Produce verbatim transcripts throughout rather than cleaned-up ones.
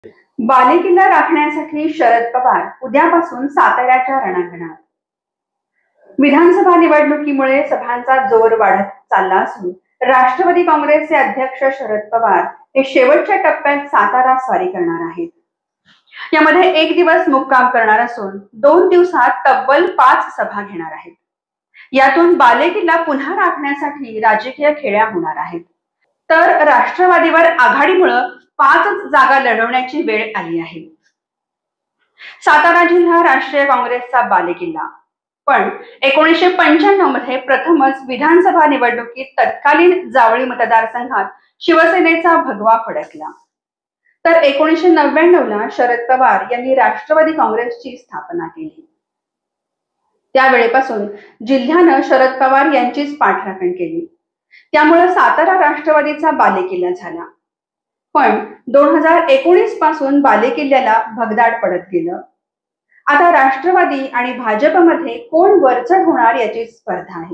बालेकिल्ला राखण्यासाठी शरद पवार उद्यापासून साताऱ्याच्या रणांगणात। विधानसभा निवडणुकीमुळे सभांचा जोर वाढत चालला असून राष्ट्रवादी काँग्रेसचे अध्यक्ष शरद पवार हे शेवटच्या टप्प्यात सातारा स्वारी करणार आहेत। यामध्ये एक दिवस मुक्काम करणार असून दोन दिवसात तब्बल पाच सभा घेणार आहेत। यातून बालेकिल्ला पुन्हा राखण्यासाठी राजकीय खेळ्या होणार आहेत। तर राष्ट्रवादीवर आघाडीमुळे पाच जागा लढवण्याची वेळ आली आहे। सातारा जिल्हा राष्ट्रीय काँग्रेसचा बालेकिल्ला, पण एकोणीसशे पंच्याण्णव मध्ये प्रथमच विधानसभा निवडणुकीत तत्कालीन जावळी मतदारसंघात शिवसेनेचा भगवा फडकला। तर एकोणीसशे नव्याण्णव ला शरद पवार यांनी राष्ट्रवादी काँग्रेसची स्थापना केली। त्यावेळेपासून जिल्ह्यानं शरद पवार यांचीच पाठराखण केली। त्यामुळे सातारा राष्ट्रवादीचा बालेकिल्ला झाला। पण दोन हजार एकोणीस पासून बालेकिल्ल्याला भगदाड पडत गेलं। आता राष्ट्रवादी आणि भाजपमध्ये कोण वरचढ होणार याची स्पर्धा आहे।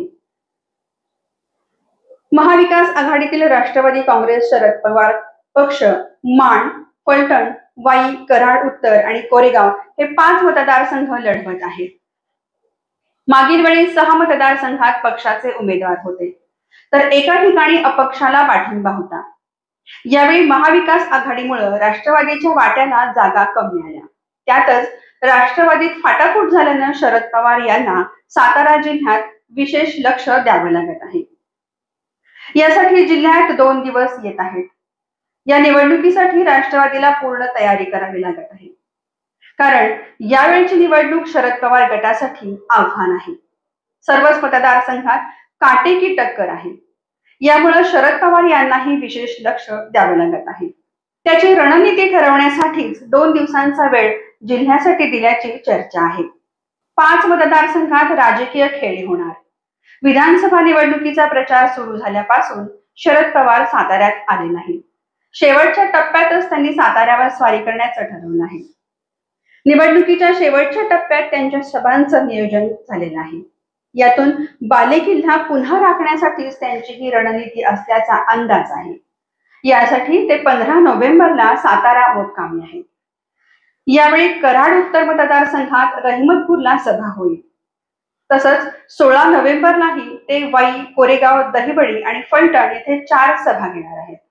महाविकास आघाडीतील राष्ट्रवादी काँग्रेस शरद पवार पक्ष माण, फलटण, वाई, कराड उत्तर आणि कोरेगाव हे पाच मतदारसंघ लढवत आहेत। मागील वेळी सहा मतदारसंघात पक्षाचे उमेदवार होते, तर एका ठिकाणी अपक्षाला पाठिंबा होता। यावेळी महाविकास आघाडीमुळे राष्ट्रवादीच्या वाट्याला जागा कमी आल्या। त्यातच राष्ट्रवादीत फाटाफूट झाल्यानं शरद पवार यांना सातारा जिल्ह्यात विशेष लक्ष द्यावं लागत आहे। यासाठी जिल्ह्यात दोन दिवस येत आहेत। या निवडणुकीसाठी राष्ट्रवादीला पूर्ण तयारी करावी लागत आहे, कारण यावेळची निवडणूक शरद पवार गटासाठी आव्हान आहे। सर्वच मतदारसंघात काटेकी टक्कर आहे। यामुळे शरद पवार यांनाही विशेष लक्ष द्यावे लागत आहे। त्याची रणनीती ठरवण्यासाठीच दोन दिवसांचा वेळ जिल्ह्यासाठी दिल्याची चर्चा आहे। पाच मतदारसंघात राजकीय खेळी होणार। विधानसभा निवडणुकीचा प्रचार सुरू झाल्यापासून शरद पवार साताऱ्यात आले नाही। शेवटच्या टप्प्यातच त्यांनी साताऱ्यावर स्वारी करण्याचं ठरवलं आहे। निवडणुकीच्या शेवटच्या टप्प्यात त्यांच्या सभांचं नियोजन झालेलं आहे। यातून बालेकिल्ला पुन्हा राखण्यासाठीच त्यांची ही रणनीती असल्याचा अंदाज आहे। यासाठी ते पंधरा नोव्हेंबरला सातारा मुक्कामी आहेत। यावेळी कराड उत्तर मतदारसंघात रहिमतपूरला सभा होईल। तसंच सोळा नोव्हेंबरलाही ते वाई, कोरेगाव, दहिवडी आणि फलटण येथे चार सभा घेणार आहेत।